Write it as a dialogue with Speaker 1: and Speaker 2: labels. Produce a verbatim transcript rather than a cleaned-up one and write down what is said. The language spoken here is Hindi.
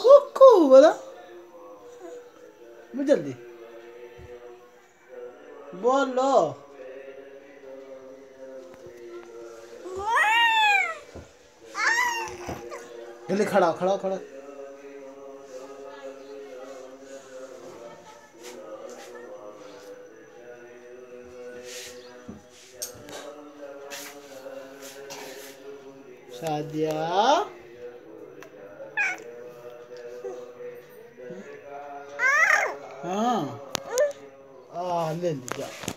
Speaker 1: कुकू बोला मैं जल्दी बोलो। जल्दी खड़ा खड़ा खड़ा। शादिया हाँ आ ले जा।